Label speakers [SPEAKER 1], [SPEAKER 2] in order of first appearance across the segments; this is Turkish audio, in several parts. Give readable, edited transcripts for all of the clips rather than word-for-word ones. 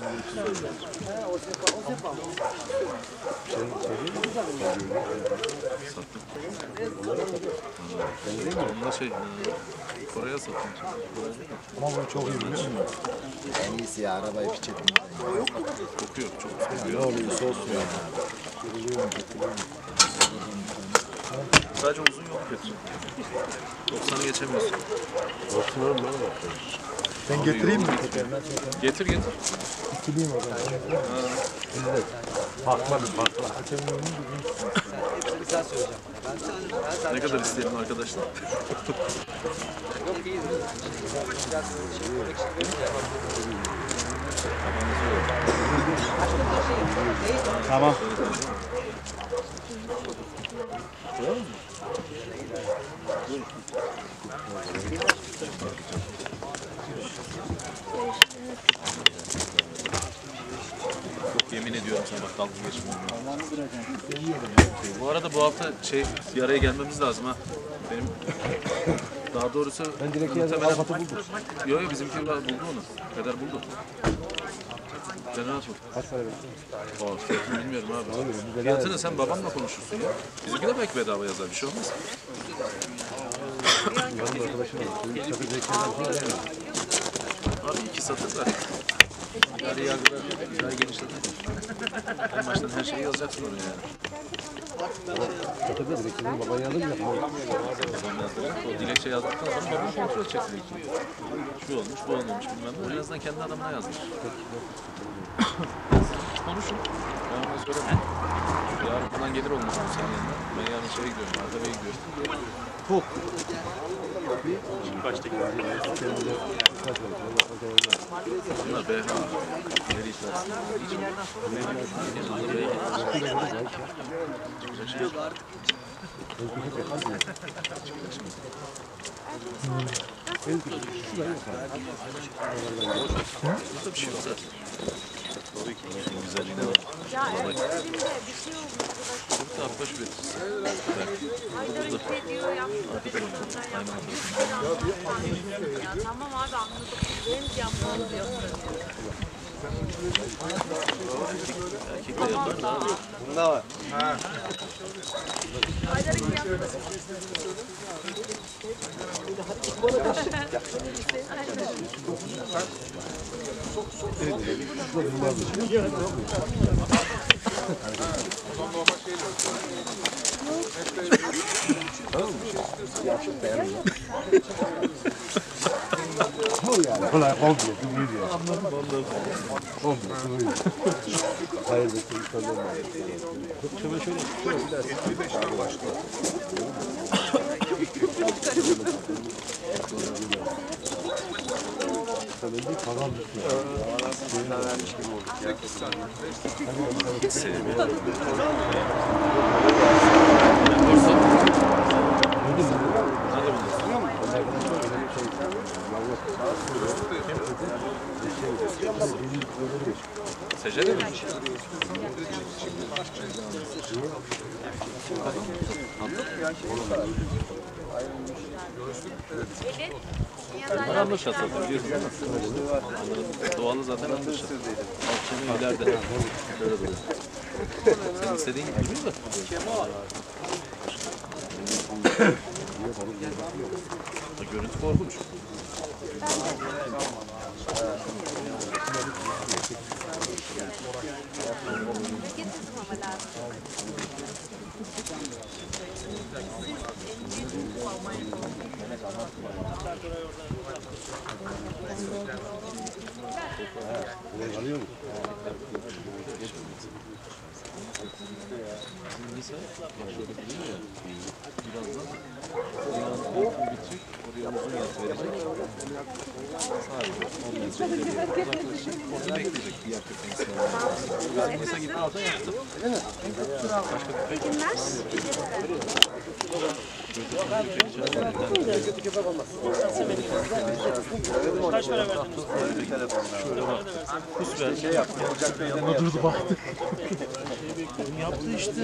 [SPEAKER 1] Onunla Kore'ye sattım.
[SPEAKER 2] Ama bu çok iyi biliyor musun?
[SPEAKER 3] En iyisi ya arabayı piç ettim.
[SPEAKER 1] Kokuyor çok.
[SPEAKER 2] Ne oluyorsa olsun ya.
[SPEAKER 1] Sadece uzun yol kötü. 90'ı geçemiyorsun.
[SPEAKER 2] Olsun oğlum bana bak. Ben getireyim mi?
[SPEAKER 1] Getir.
[SPEAKER 2] İkiliyim o zaman. Evet. Farklı bir farklı.
[SPEAKER 1] Ne kadar isteyelim arkadaşlar?
[SPEAKER 2] Tamam.
[SPEAKER 1] Yok yemin ediyorum sana bak dalga geçmiyorum. Bu arada bu hafta bir araya gelmemiz lazım ha. Benim daha doğrusu
[SPEAKER 2] Ben direkt yazdım. Afat'ı buldum.
[SPEAKER 1] Yok bizimki buldu onu. Peder buldu. Sen rahat ol.
[SPEAKER 2] Kaç para verdin?
[SPEAKER 1] Fiyatını bilmiyorum abi. Fiyatını sen babamla konuşursun ya. Bizimki de belki bedava yazar bir şey olmaz.
[SPEAKER 2] Yanımda arkadaşım var.
[SPEAKER 1] Abi 2 satır da. İdari yargıda idari genişletir. En baştan her şeyi yazacaksın oraya yani.
[SPEAKER 2] Satırda direkt senin baban yazdı mı?
[SPEAKER 1] Babam yazdıracak. O dilekçe yazdıktan sonra babam kontrol edecek dilekçeyi. Şu olmuş, bu olmamış bilmem ne. En azından kendi adamına yazmış. Konuşun. Ben ona söylemem. Yarın falan gelir olmaz bu senin yanına. Ben yarın şeye gidiyorum, Arkabey'e gidiyorum.
[SPEAKER 2] Çok.
[SPEAKER 1] Bunlar BH. Nereye işlersin? Burada bir şey yok zaten. Tabii ki bunun güzelliğine var.
[SPEAKER 4] Ya evet, elimde bir şey oldu.
[SPEAKER 1] Çok da arkadaş üretirsin.
[SPEAKER 4] Haydar hissediyor, yaptı. Ya tamam abi anladım. Benim yapmam yok.
[SPEAKER 1] Erkek de yapar da abi.
[SPEAKER 3] Bunda var.
[SPEAKER 4] Haydar'ın yaptı.
[SPEAKER 2] Kolay olmuyor. Bilmiyor. Olmuyor. Hayır da sen sorun var. Şöyle biraz. 55'ten başlıyor. Sen önce kazan düşüyor. Şeyinden vermiş gibi olduk ya. 8 saniye.
[SPEAKER 1] Sevmiyorum. Secere mi? Anlaş atladı biliyorsun değil mi? Doğalı zaten anlaş atladı. Akşamı ileride. Böyle böyle. Senin istediğin gibi değil mi? Görüntü korkunç.
[SPEAKER 4] Getirdim ama lazım.
[SPEAKER 2] Alıyor mu?
[SPEAKER 1] Neyse, şöyle biliyor ya. Birazdan dünyanın bitecek, oraya uzun yaz verecek. Sadece 10 metre ileriye uzaklaşacak. Orada bekleyecek diğer köpeğin sınavına. Mesela gidip alta yaktım. Başka köpek
[SPEAKER 4] İyi günler.
[SPEAKER 5] Kaç para verdin?
[SPEAKER 1] Yanına durdu baktı. Yaptı işte.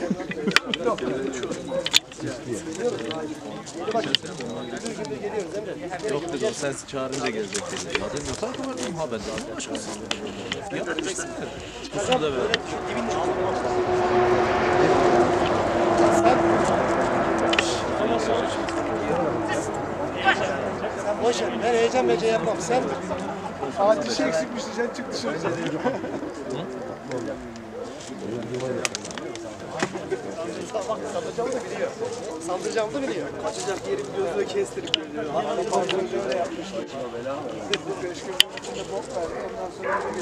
[SPEAKER 1] Yok dedi o sensiz çağırınca gelecek dedi. Ya dedim farkı var dedim ha ben de başkası. Yapmışsın dedi. Çıkısını da verdim.
[SPEAKER 5] Boş ver. Ben heyecan mece yapmam. Sen
[SPEAKER 2] Dişi eksikmişti sen çık dışarı.
[SPEAKER 5] saldıracağımı da biliyor. Saldıracağımı da biliyor. Kaçacak yerim gözüne kestirip öldürüyor. Hatta bazen öyle yapmıştı. Bu 5 gün içinde bok verdi. Ondan sonra öyle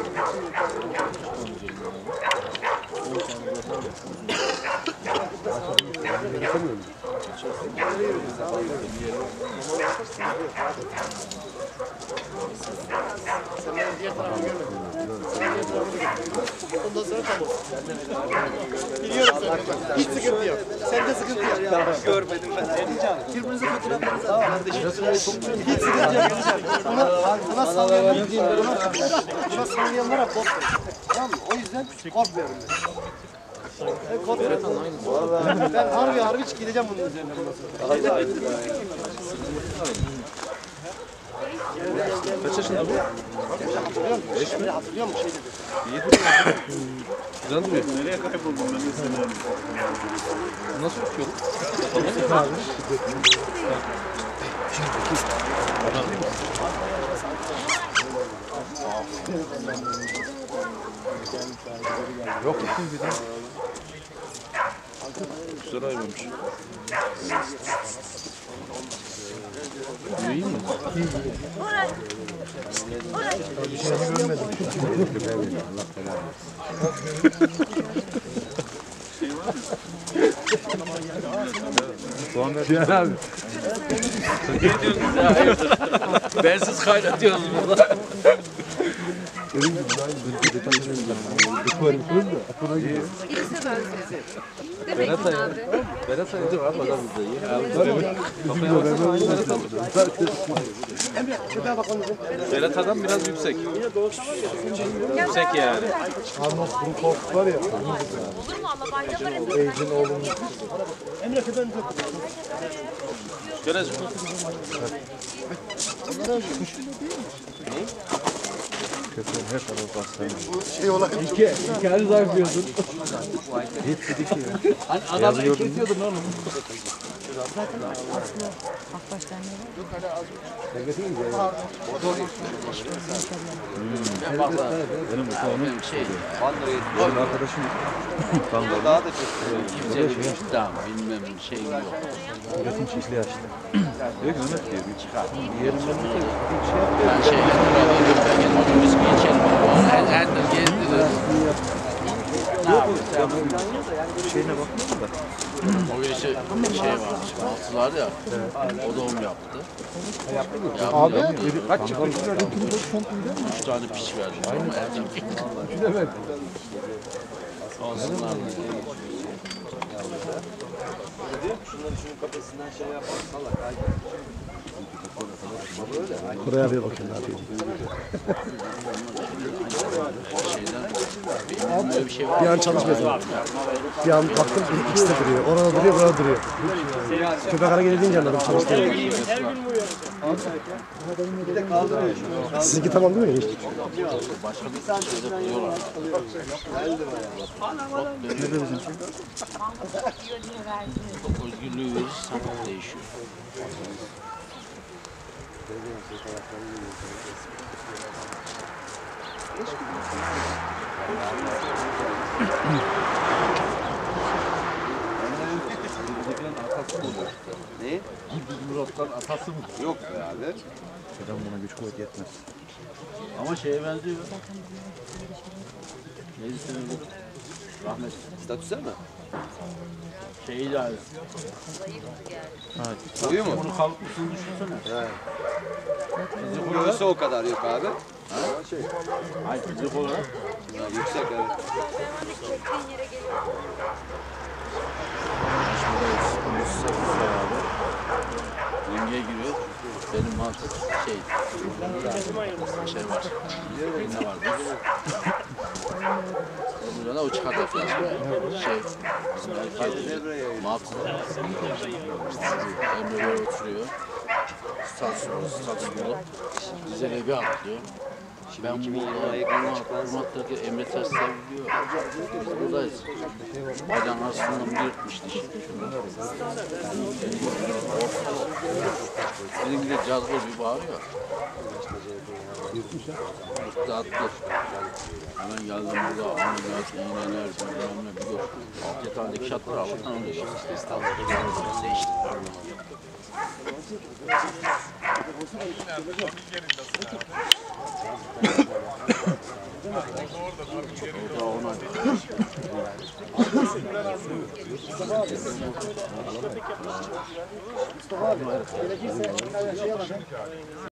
[SPEAKER 5] sen benim diğer tarafımı görmedin. Diğer tarafımı görmedin. Ondan sonra tamam. Biliyorum seni. Hiç sıkıntı yok. Sende sıkıntı yok. Görmedim ben. Birbirinize fotoğraflarınızı alın kardeşim. Hiç sıkıntı yok. Buna sallayanlara bok. Tamam mı? O yüzden korkmuyorum ben. Ben korkmuyorum. Ben harbi hiç gideceğim bunun üzerine.
[SPEAKER 1] Kaç yaşında bu?
[SPEAKER 5] Hatırlıyor musun? Şey dedi.
[SPEAKER 1] İyi duruyor. Güzel duruyor. Nereye kayboldun ben de seni? Nasıl uçuyor? Yok gittim bir de. Güzel ayrılmış. İyi mi?
[SPEAKER 2] Bir şey görmedim. Cihan abi.
[SPEAKER 1] Ne diyorsunuz ya? Hayırdır? Bensiz kaynatıyoruz burada.
[SPEAKER 2] Benim gibi daha iyi. Dokuvarım kırın da aklına geliyor.
[SPEAKER 4] İkisi benziyor. Demek ki abi.
[SPEAKER 1] Berat sayıcı var adam bizde. Kafaya baksana.
[SPEAKER 5] Emre, şuraya bakalım.
[SPEAKER 1] Berat adam biraz yüksek. Yüksek yani.
[SPEAKER 2] Arnold Brukhoff var ya.
[SPEAKER 4] Olur mu Allah ben yaparım.
[SPEAKER 2] Ejin oğlunun.
[SPEAKER 5] Emre, şuradan dur.
[SPEAKER 1] Görez.
[SPEAKER 2] Köpeğin her tarafı hastane.
[SPEAKER 5] Şey olan
[SPEAKER 2] İki ay zayıflıyordun. Hiç dedik ya.
[SPEAKER 1] Hani adam kesiyordun oğlum.
[SPEAKER 2] Benim onun benim arkadaşım.
[SPEAKER 3] Daha da çok.
[SPEAKER 6] Kimse tamam bilmem şey yok.
[SPEAKER 2] Üretim çiftliği açtı. Diyor ki Mehmet diyor bir çıkar. Yerimden bir şey yapıyor.
[SPEAKER 6] Ben şeyle beraber götürürken viski içelim. Ender gezdiler. Ne yapıyorsun?
[SPEAKER 2] Şeyine bakmıyor da.
[SPEAKER 6] O gece şey varmış. Altılar ya. O doğum yaptı.
[SPEAKER 2] Abi kaç çıkıyor?
[SPEAKER 6] 3 tane piç verdi. Ama erkek.
[SPEAKER 2] Evet.
[SPEAKER 6] Olsunlar.
[SPEAKER 3] Şunun kafesinden şey yapar. Salak.
[SPEAKER 2] Buraya bir bakın abi.
[SPEAKER 6] Böyle bir şey var.
[SPEAKER 2] Bir an çalışmıyor. Bir an baktım ikisi de duruyor. Orada duruyor, burada duruyor. Köpek hara gelince anladım çalıştığını. Sizinki tamam değil mi?
[SPEAKER 6] Başka bir şeyde buluyorlar. Özgürlüğü verir, sanat değişiyor.
[SPEAKER 3] Ne?
[SPEAKER 1] Murat'tan atası mı?
[SPEAKER 3] Yok be abi.
[SPEAKER 2] Adam buna güç kuvvet yetmez.
[SPEAKER 6] Ama şeye benziyor. Neydi senin bu? Rahmet.
[SPEAKER 3] Statüsel mi?
[SPEAKER 6] Şeyi de ayrı.
[SPEAKER 3] Boyu mu?
[SPEAKER 6] Bunu kalkmışsın düşünsene.
[SPEAKER 3] Boyusu o kadar yok abi.
[SPEAKER 6] Ay fizik olarak.
[SPEAKER 3] Yüksek evet.
[SPEAKER 4] Çektiğin yere geliyor.
[SPEAKER 6] Yengeye giriyor. Benim mantık şey var. Ne vardı? Burada o çıkardı falan. Şey, bizim erkek Mahmut. Emre böyle oturuyor. Stasyonu bulup dizele bir atlıyor. Ben bu Urmat'taki Emre ters seviliyor. Biz buradayız. Bacağın arasından bir yırtmış dişi. Benimki de cazgır bir bağırıyor. Yırttı attı. Hemen geldim burada ameliyat, iğneler, bilmem ne bir yok. 6 tane dikiş attılar, Allah'tan onu işte.
[SPEAKER 2] Mustafa abi, gerekirse şey alacağım.